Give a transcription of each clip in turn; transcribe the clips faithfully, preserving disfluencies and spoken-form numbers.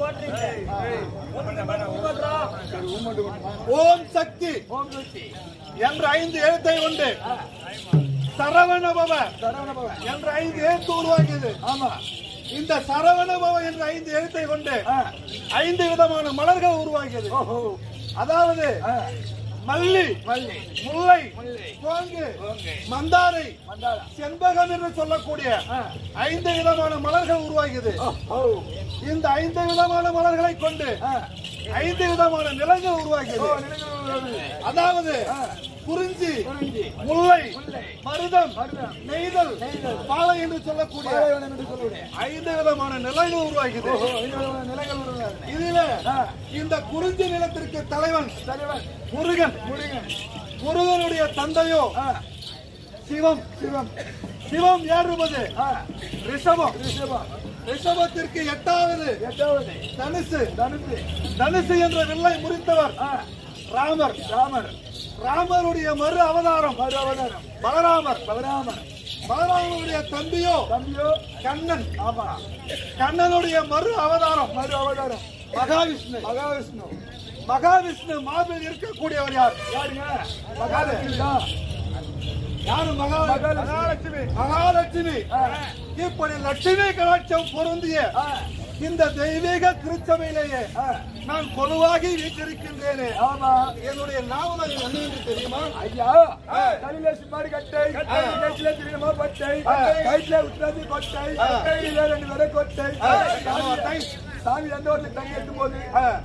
ஓம் சக்தி என்ற ஐந்து எழுத்தை கொண்டு சரவணபவ என்ற ஐந்து எழுத்து உருவாக்கியது. ஆமா, இந்த சரவணபவ என்ற ஐந்து எழுத்தை கொண்டு ஐந்து விதமான மலர்கள் உருவாக்கியது. அதாவது மல்லி, முல்லை, கோங்கு, மந்தாரை, செண்பகம் என்று சொல்லக்கூடிய ஐந்து விதமான மலர்கள் உருவாகியது. இந்த ஐந்து விதமான மலர்களை கொண்டு ஐந்து விதமான நிலங்கள் உருவாகியது. அதாவது குறிஞ்சி, முல்லை, மருதம், நெய்தல், பாலை என்று சொல்லக்கூடிய ஐந்து விதமான நிலங்கள் உருவாகியது. இதில இந்த குறிஞ்சி நிலத்திற்கு தலைவன் முருகன். முருகனுடைய தந்தையோ சிவம். சிவம் சிவம் ஏறுவது ரிஷபம். ரிஷபத்திற்கு எட்டாவது தனுசு. தனுசு என்ற வில்லை முறித்தவர் ராமர். ராமர் ராமருடைய மறு அவதாரம் பலராமர். பலராமர் பலராமருடைய தம்பியோ தம்பியோ கண்ணன். ஆமா, கண்ணனுடைய மறு அவதாரம் மறு அவதாரம் மகாவிஷ்ணு. மகாவிஷ்ணு மகாவிஷ்ணு மார்பில் இருக்கக்கூடியவர் யார்? யாருங்க? மகாலட்சுமி. யாரு? மகாலட்சுமி. மகாலட்சுமி. இப்படி லட்சுமி கடாட்சம் பொருந்திய இந்த தெய்வீக திருச்சபையிலேயே நான் பொதுவாகி வீட்டிருக்கின்றேனே. ஆமா, என்னுடைய நாவல் என்ன என்று தெரியுமா? ஐயா, தலையில சுமாரி கட்டை, கையில தெரியுமா பட்டை, கையில உட்காந்து கொட்டை, கையில ரெண்டு வரை கொட்டை. சாமி எந்த ஒரு தண்ணி எடுக்கும் போது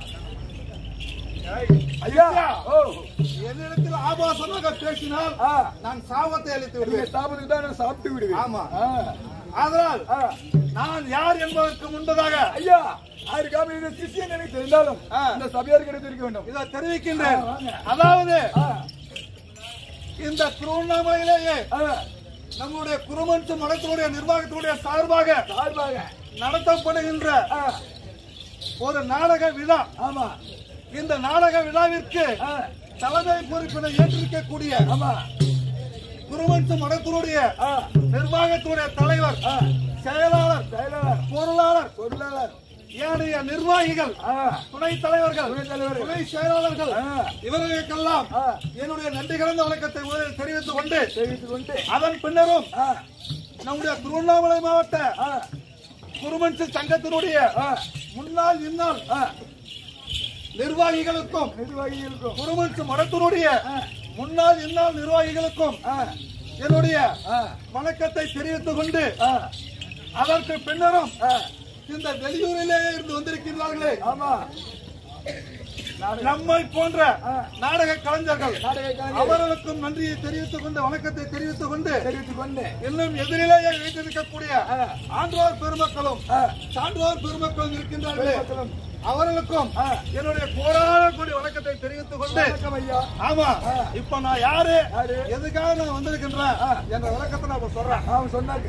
ஐயா என்னிடத்தில் ஆபாசமாக பேசினால் நான் சாபத்தை அளித்து விடுவேன். சாபத்துக்கு தான் நான் சாப்பிட்டு விடுவேன். ஆமா, அதனால் நான் யார் என்பதற்கு முன்பதாக ஐயா யாருக்காக இந்த சிஷியன் எனக்கு தெரிந்தாலும் இந்த சபையாருக்கு தெரிவிக்க வேண்டும். இதை தெரிவிக்கின்றேன். அதாவது இந்த திருவண்ணாமலையிலேயே நம்முடைய குருமன்சு மடத்தினுடைய நிர்வாகத்தினுடைய சார்பாக சார்பாக நடத்தப்படுகின்ற ஒரு நாடக விழா. ஆமா, இந்த நாடக விழாவிற்கு தலைமை பொறுப்பினை ஏற்றிருக்கக்கூடிய குருமன்சு மடத்தினுடைய நிர்வாகத்தினுடைய தலைவர், செயலாளர், செயலாளர், பொருளாளர், பொருளாளர், ஏனைய நிர்வாகிகள், துணை தலைவர்கள், துணை செயலாளர்கள், இவர்களுக்கெல்லாம் என்னுடைய நன்றி கலந்த வணக்கத்தை முதலில் தெரிவித்துக் கொண்டு தெரிவித்துக் கொண்டு அதன் பின்னரும் நம்முடைய திருவண்ணாமலை மாவட்ட குருமன்சு சங்கத்தினுடைய முன்னாள் இந்நாள் நிர்வாகிகளுக்கும் நிர்வாகிகளுக்கும் குருமன்சு மடத்தினுடைய முன்னாள் இந்நாள் நிர்வாகிகளுக்கும் என்னுடைய வணக்கத்தை தெரிவித்துக் கொண்டு அதற்கு பின்னரும் இந்த வெளியூரிலே இருந்து வந்திருக்கிறார்களே ஆமா நம்மை போன்ற நாடக கலைஞர்கள் அவர்களுக்கும் நன்றியை தெரிவித்துக் கொண்டு வணக்கத்தை தெரிவித்துக் கொண்டு தெரிவித்துக் கொண்டு இன்னும் எதிரிலேயே வைத்திருக்கக்கூடிய ஆண்டோர் பெருமக்களும் சான்றோர் பெருமக்களும் இருக்கின்றார்களே அவர்களுக்கும் என்னுடைய கோடான கோடி வணக்கத்தை தெரிவித்துக் கொண்டு ஆமா இப்ப நான் யாரு எதுக்காக நான் வந்திருக்கின்றேன் என்ற வணக்கத்தை நான் சொல்றேன். அவன் சொன்னாங்க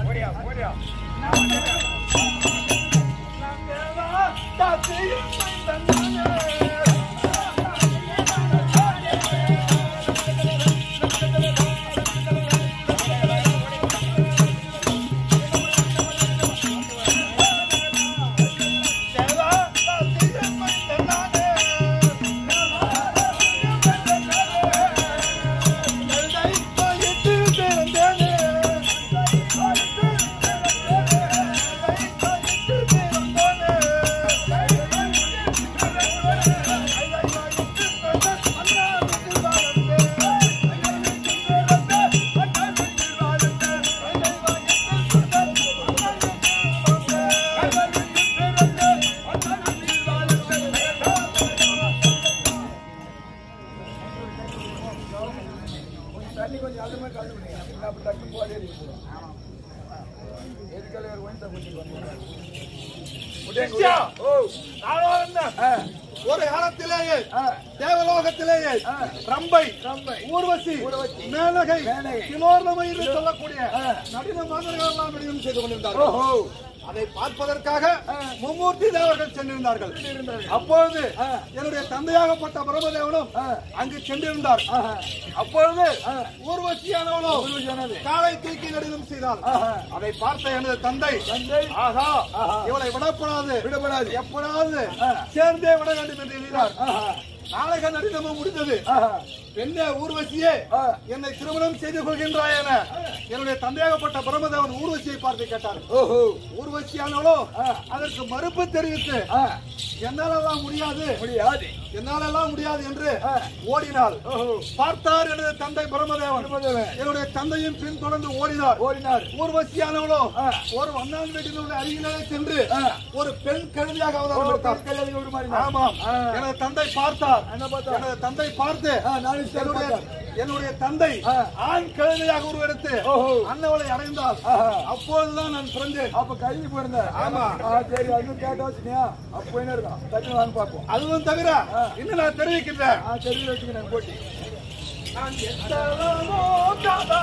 ஒரு காலத்திலேயே தேவலோகத்திலேயே ரம்பை ஊர்வசி மேனகை கிலோர்ணமை என்று சொல்லக்கூடிய நடின மாதர்கள் எல்லாம் வெளியும் செய்து கொண்டிருந்தார்கள். அதை பார்ப்பதற்காக மும்மூர்த்தி தேவர்கள் சென்றிருந்தார்கள். அப்பொழுது என்னுடைய தந்தையாகப்பட்ட பிரம்மதேவனும் அங்கு சென்றிருந்தார். அப்பொழுது ஊர்வசியானவளும் காலை தூக்கி நடினம் செய்தால் அதை பார்த்த எனது தந்தை ஆகா இவளை விடப்படாது விடப்படாது எப்படாது சேர்ந்தே விட வேண்டும் என்று எண்ணினார். நாடக நடினமும் முடிந்தது. பெண்ணே ஊர்வசியே என்னை திருமணம் செய்து கொள்கின்றாய் என என்னுடைய தந்தையாகப்பட்ட பிரம்மதேவன் ஊர்வசியை பார்த்து கேட்டார். ஊர்வசியானவளோ அதற்கு மறுப்பு தெரிவித்து என்னாலெல்லாம் முடியாது முடியாது என்னாலெல்லாம் முடியாது என்று ஓடினாள். பார்த்தார் எனது தந்தை பிரம்மதேவன். என்னுடைய தந்தையும் பின் தொடர்ந்து ஓடினார் ஓடினார் ஊர்வசியானவளோ ஒரு வண்ணான் வீட்டில் உள்ள அருகிலே சென்று ஒரு பெண் கழுதியாக அவதாரம். ஆமாம் எனது தந்தை பார்த்தார். எனது தந்தை பார்த்து என்னுடைய தந்தை ஆண் கழுதையாக உருவெடுத்து அண்ணவளை அடைந்தால் அப்போதுதான் நான் பிறந்தேன். அப்ப கல்வி பிறந்தேன். ஆமா சரி அது கேட்ட வச்சுனியா அப்ப என்ன இருக்கும் தட்டு பார்ப்போம். அதுவும் தவிர இன்னும் நான் தெரிவிக்கின்றேன் தெரிவி வச்சுக்கிறேன் போட்டி நான் எத்தனமோ காதா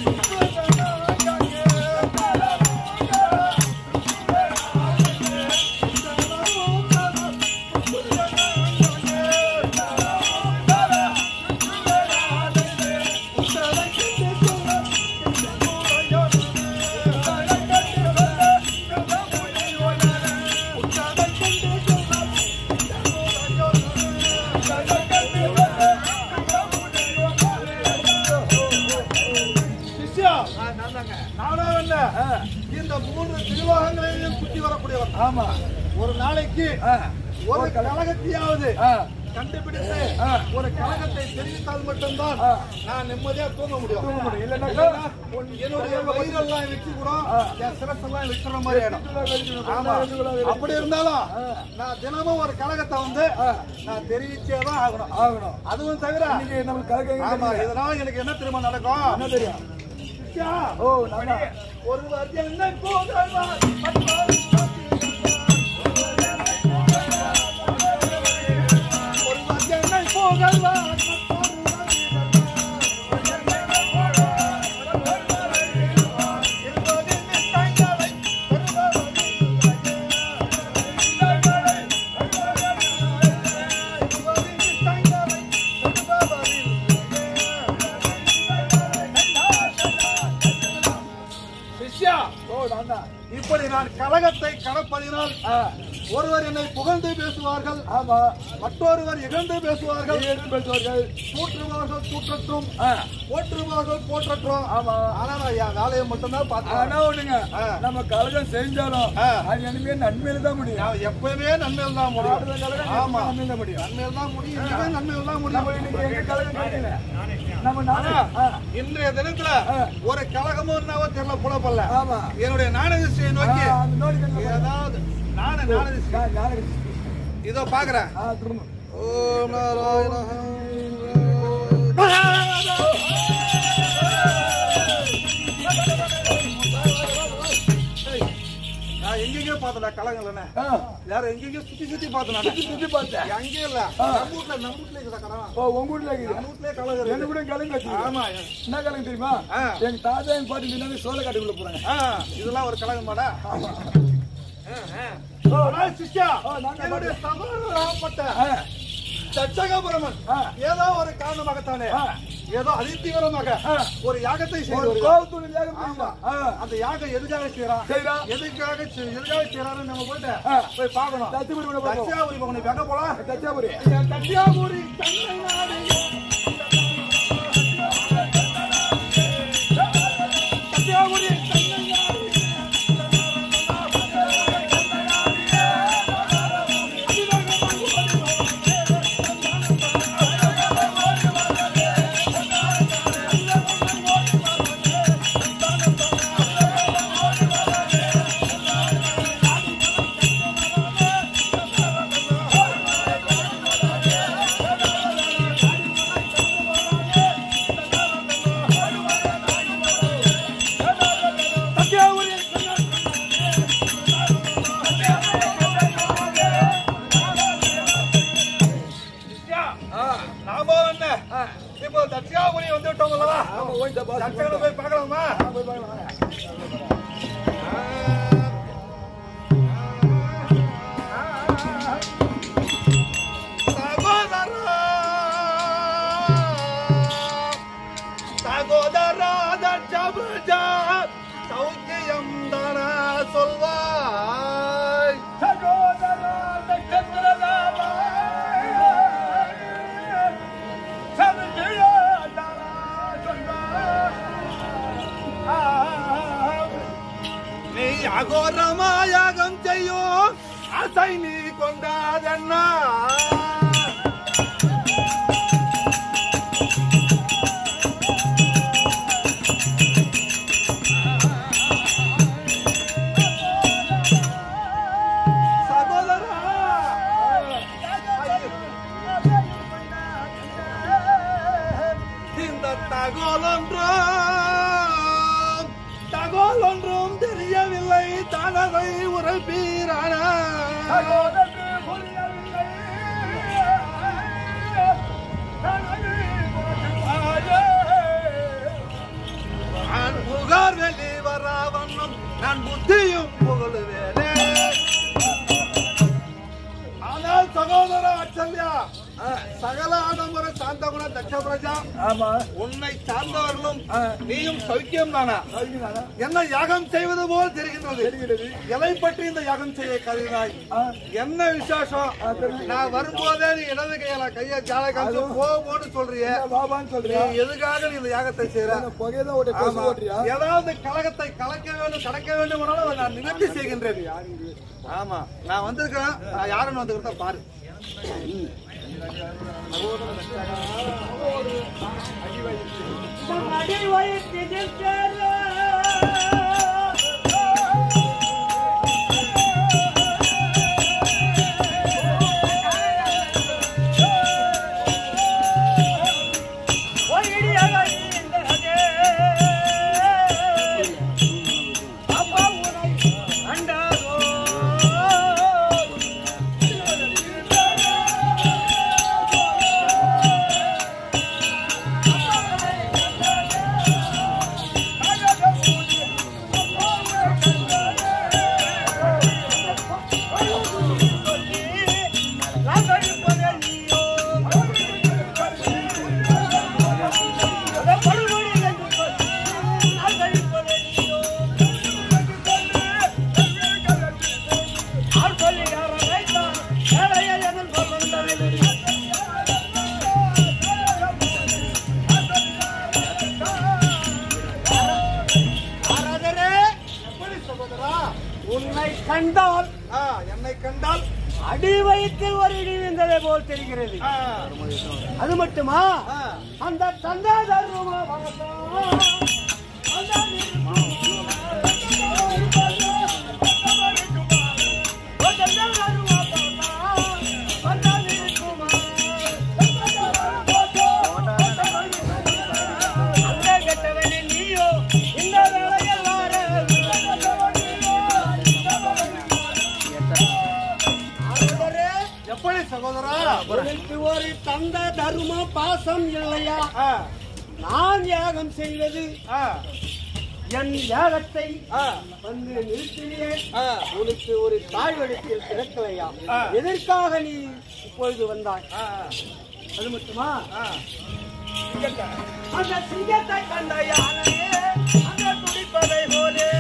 இந்த மூன்று திருவாகங்களையும் சுற்றி வரக்கூடியவர். ஆமா ஒரு நாளைக்கு ஒரு கழகத்தையாவது கண்டுபிடித்து ஒரு கழகத்தை தெரிவித்தால் மட்டும்தான் நான் நிம்மதியா தூங்க முடியும். தூங்க முடியும் இல்லைன்னா என்னுடைய வயிறெல்லாம் வச்சு கூட என் சிரசெல்லாம் வைக்கிற மாதிரி ஆயிடும். அப்படி இருந்தாலும் நான் தினமும் ஒரு கழகத்தை வந்து நான் தெரிவிச்சேதான் ஆகணும் ஆகணும் அதுவும் தவிர ஆமா இதனால எனக்கு என்ன தெரியுமா நடக்கும் என்ன தெரியும் ஒருவர் என்னை போகிறார் ஒருவர் என்னை போகிறார் இப்படி நான் கழகத்தை கடப்பதினால் ஒருவர் என்னை புகழ்ந்து பேசுவார்கள். ஆமா மற்றொருவர் இகழ்ந்து பேசுவார்கள் பேசுவார்கள் தூற்றுவார்கள் தூற்றட்டும் போற்றுவார்கள் போற்றட்டும். ஆமா ஆனா நான் என் வேலையை மட்டும்தான் பார்த்தேன். நம்ம கழகம் செஞ்சாலும் அது இனிமே நன்மையில தான் முடியும். எப்பவுமே நன்மையில தான் முடியும். ஆமா நன்மையில முடியும் நன்மையில தான் முடியும் நன்மையில தான் முடியும். இன்றைய தினத்துல ஒரு கழகமும் என்னவோ தெரியல புலப்பல்ல. என்னுடைய நாடகத்தை நோக்கி ஏதாவது இதோ பாக்குறேன். ஓம் நாராயண நான் எங்கெங்க பார்த்தேன் கலங்கல வேற எங்கெங்க சுத்தி சுத்தி பார்த்தேன் சுத்தி சுத்தி பார்த்தேன் அங்கே இல்ல நம்ம வீட்ல நம்ம வீட்ல இருக்குதா கலங்க. ஓ உங்க வீட்ல இருக்குது நம்ம வீட்ல கலங்க என்ன கூட கலங்க வச்சு. ஆமா என்ன கலங்க தெரியுமா எங்க தாத்தா எங்க பாட்டி முன்னாடி சோள காட்டுக்குள்ள போறாங்க. இதெல்லாம் ஒரு கலங்க மாடா. என்னுடைய சகோதரப்பட்ட தட்சகபுரமன் ஏதோ ஒரு காரணமாகத்தானே ஏதோ அதிதீவிரமாக ஒரு யாகத்தை செய்து அந்த யாகம் எதுக்காக செய்யறான் எதுக்காக எதுக்காக செய்யறாருன்னு நம்ம போயிட்டு போய் பார்க்கணும். தட்சாபுரி போகணும் வெங்க போலாம். தட்சாபுரி தட்சாபுரி தட்சாபுரி போய் பார்க்கலாமா? நீ கொண்டாதண்ணா தகவல் ஒன்றும் தெரியவில்லை தானதை உரைப்பீரான நான் புகார் வெளி வராவண்ணும் நான் புத்தியும் புகழுவேனே. ஆனால் சகோதர அச்சல்யா சகல ஆடம்பர சாந்தகுண தட்ச பிரஜா உன்னை சார்ந்தவர்களும் நீயும் சௌக்கியம் தானா? என்ன யாகம் செய்வது போல் தெரிகின்றது. எதை பற்றி இந்த யாகம் செய்ய கருதினாய்? என்ன விசேஷம்? நான் வரும்போதே நீ இடது கையில கைய ஜால காமிச்சு போன்னு சொல்றிய பாபான்னு சொல்றிய. எதுக்காக நீ இந்த யாகத்தை செய்யற? ஏதாவது கலகத்தை கலக்க வேண்டும் கடக்க வேண்டும் நான் நினைத்து செய்கின்றேன். ஆமா நான் வந்திருக்கேன். நான் யாருன்னு வந்துக்கிறத பாரு. அடி வயிற்றில் உன்னை கண்டால் என்னை கண்டால் அடி வயிற்றில் ஒரு இடி விழுந்ததை போல் தெரிகிறது. அது மட்டுமா அந்த தந்தா தர்மமா ஒரு தந்த தர்ம பாசம் இல்லையா? நான் யாகம் செய்வது என் யாகத்தை வந்து நிறுத்தினே உனக்கு ஒரு தாழ்வெடுப்பில் பிறக்கலையா? எதற்காக நீ இப்பொழுது வந்தாய்? அது மட்டுமா அந்த சிங்கத்தை கண்ட யானையே அந்த துடிப்பதை போலே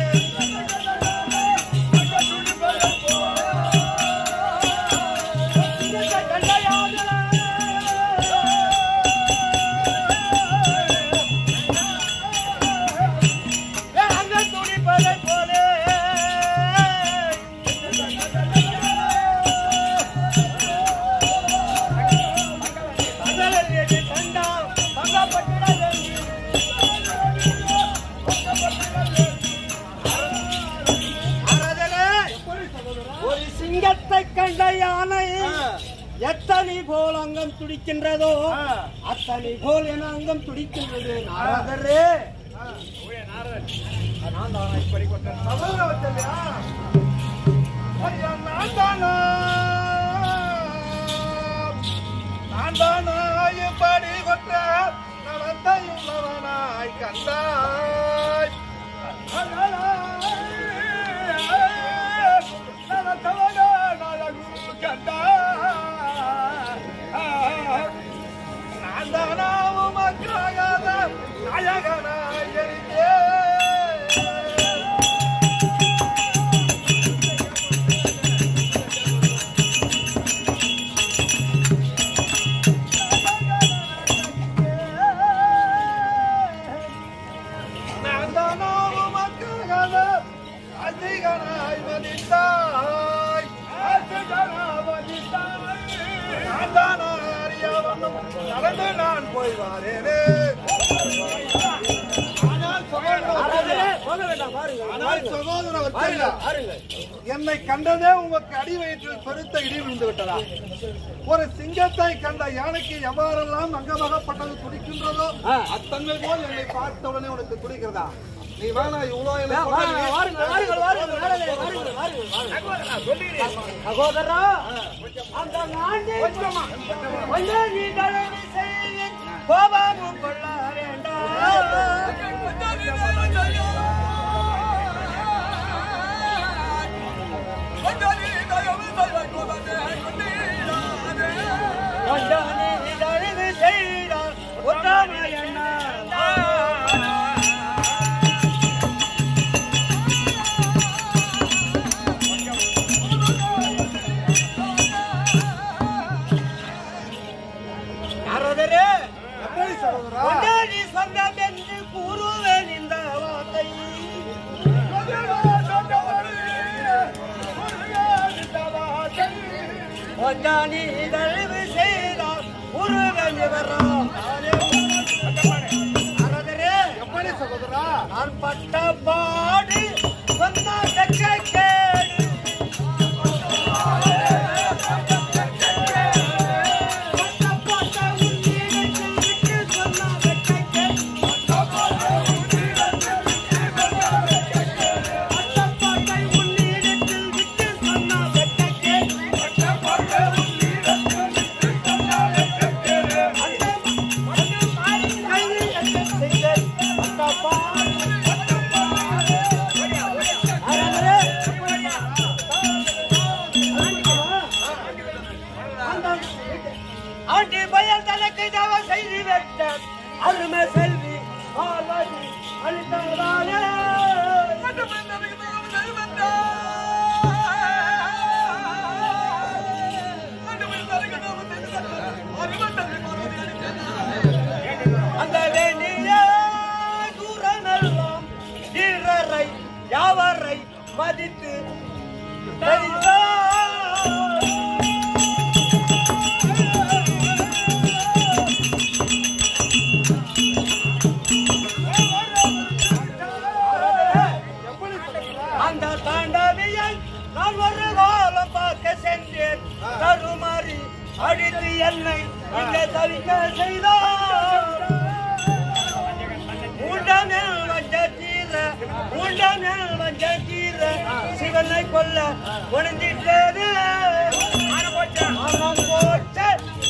கண்ட யானை எத்தனை போல் அங்கம் துடிக்கின்றதோ அத்தனை போல் என அங்கம் துடிக்கின்றது. நாரதரே நான் தானா இப்படி கொண்ட நான் தானா நான் தானா இப்படி கொண்ட நடத்தையுள்ளவனாய் கண்டாய் நடந்து நான் போய் வாரேனே. என்னை கண்டதே உங்களுக்கு அடி வயிற்றில் பெருத்த இடி விழுந்து விட்டதா? ஒரு சிங்கத்தை கண்ட யானைக்கு எவ்வாறெல்லாம் அங்கமாகப்பட்டது துடிக்கின்றதோ அத்தன்மை போல் என்னை பார்த்த உடனே உனக்கு துடிக்கிறதா? நீ வேணா இவ்வளவு சகோதரா, அந்த கோபமும் கொள்ள வேண்டாம். கூறுவேன் இந்த வார்த்தை நீ தழுவு செய்தால் உருவன் வரும். எப்படி சகோதரா? நான் பட்ட பாடு சொன்ன கேடு அருமை செல்வி ஆலடி அளித்தாலே அந்த வேண்டிய தூரமெல்லாம் வீரரை யாவரை மதித்து அந்த தாண்டவியை நான் ஒரு காலம் பார்க்க சென்றேன். தருமாறி அடித்து என்னை இங்கே தவிக்க செய்தார். உண்டனில் வஞ்ச தீர உண்டனில் வஞ்ச தீர சிவனை கொல்ல ஒளிஞ்சிட்டேன். மனம் போட்டு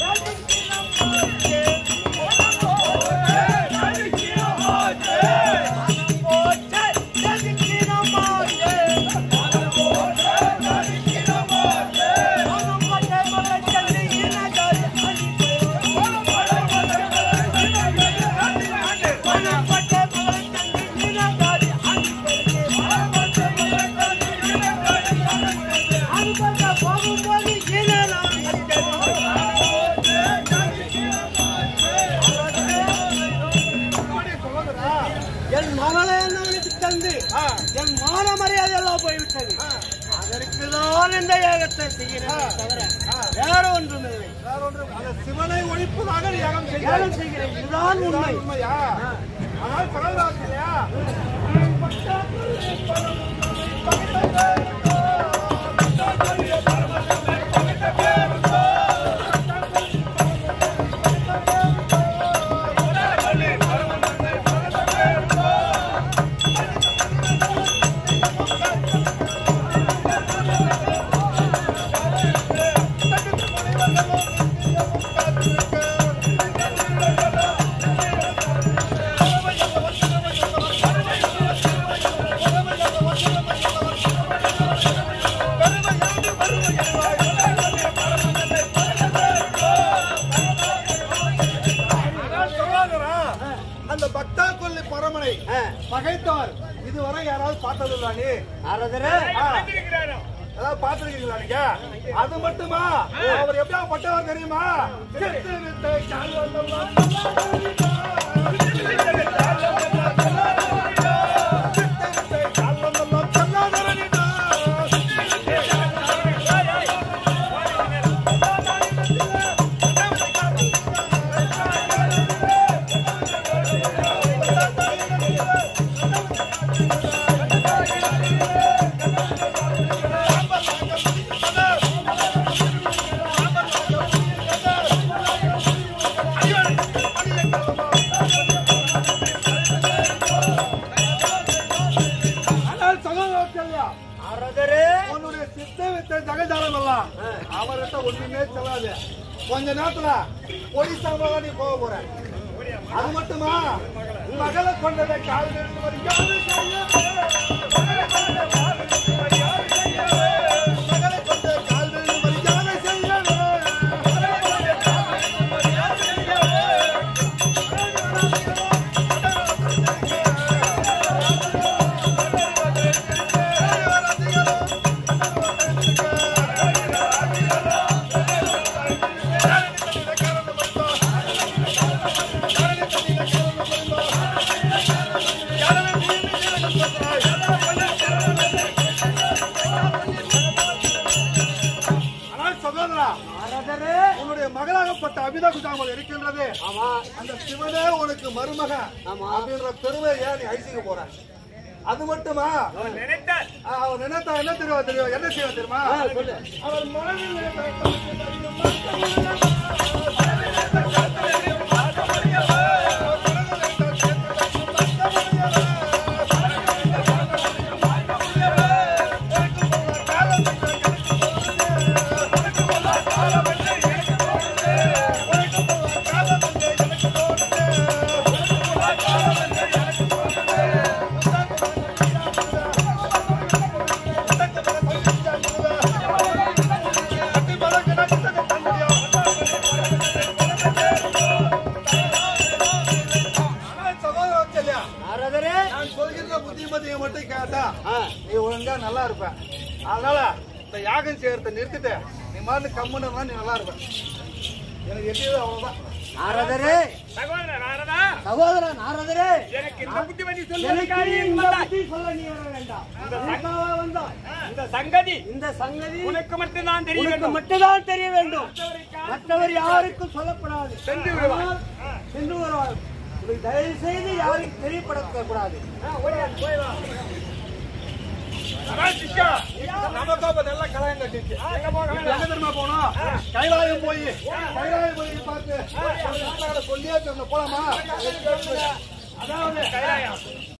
என் மகளை என்னவனுக்கு தந்து என் மான மரியாதை எல்லாம் போய்விட்டது. அதற்குதான் இந்த யாகத்தை செய்கிறேன் தவிர வேற ஒன்றும் இல்லை. வேற ஒன்றும் அந்த சிவனை ஒழிப்பதாக யாகம் யாகம் செய்கிறேன். இதுதான் உண்மை. உண்மையா? ஆனால் பரவாயில்லையா? அந்த பக்தா கொல்லி பரமனை பகைத்தார் இதுவரை யாராவது பார்த்ததுதானே? அதாவது பார்த்திருக்கீங்களா நீங்க? அது மட்டுமா? அவர் எப்படியா பட்டவர் தெரியுமா? ஒன்னே சொல்லாது. கொஞ்ச நேரத்துல பொடி சாம்பலா நீ போக போற. அது மட்டுமா மகளை கொண்டதை கால் எடுத்து மரியாதை செய்ய மகளை கொண்ட கால் எடுத்து மரியாதை செய்ய மகளை கொண்ட கால் எடுத்து மரியாதை செய்ய உன்னுடைய மகளாகப்பட்ட அபிதா குஜாமல் இருக்கின்றது. அந்த சிவனே உனக்கு மருமக அப்படின்ற பெருமை ஏன் நீ அழிச்சுக்க போற? அது மட்டுமா அவர் நினைத்தா என்ன தெரியும் தெரியும் என்ன செய்வா தெரியுமா? அவர் மனதில் புத்திமதியை மட்டும் கேட்டா நீ ஒழுங்கா நல்லா இருப்ப. அதனால இந்த யாகம் செய்யறத நிறுத்திட்டு நீ மாதிரி கம்முன்னு நீ நல்லா இருப்ப. எனக்கு எட்டியது அவ்வளவுதான். நாரதரே சகோதரன் நாரதரே எனக்கு இந்த புத்திமதி சொல்ல நீ வர வேண்டாம். இந்த சங்கதி இந்த சங்கதி உனக்கு மட்டும் தான் தெரிய வேண்டும். மட்டும் தான் தெரிய வேண்டும். மற்றவர் யாருக்கும் சொல்லப்படாது. சென்று வருவார் சென்று வருவார். தயவு செய்து யாருக்கும் தெரியப்படக்க கூடாது. கைலாயம் போய் கைலாயம் போய் பார்த்து போலாமா? அதாவது